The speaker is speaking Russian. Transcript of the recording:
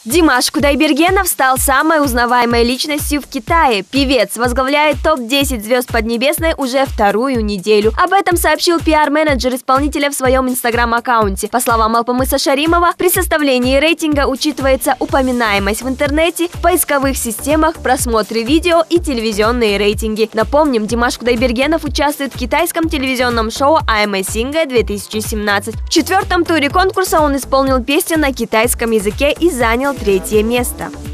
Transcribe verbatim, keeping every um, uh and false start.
Димаш Кудайбергенов стал самой узнаваемой личностью в Китае. Певец возглавляет топ десять звезд Поднебесной уже вторую неделю. Об этом сообщил пиар-менеджер исполнителя в своем инстаграм-аккаунте. По словам Алпамыса Шаримова, при составлении рейтинга учитывается упоминаемость в интернете, в поисковых системах, просмотры видео и телевизионные рейтинги. Напомним, Димаш Кудайбергенов участвует в китайском телевизионном шоу I'm a Singer две тысячи семнадцать. В четвертом туре конкурса он исполнил песню на китайском языке и занял третье место.